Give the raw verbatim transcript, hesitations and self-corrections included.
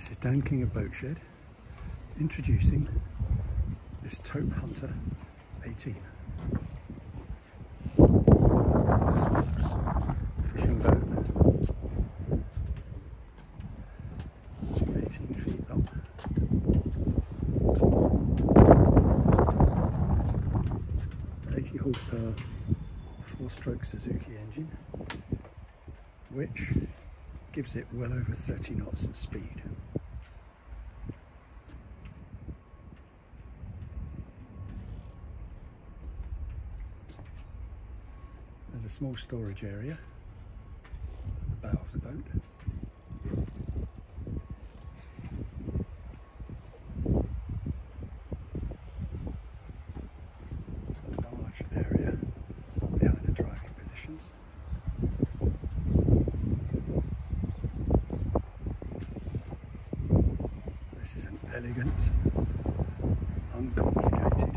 This is Dan King of Boatshed introducing this Tope Hunter eighteen. A sports fishing boat, eighteen feet long. eighty horsepower, four-stroke Suzuki engine, which gives it well over thirty knots in speed. There's a small storage area at the bow of the boat. A large area behind the driving positions. This is an elegant, uncomplicated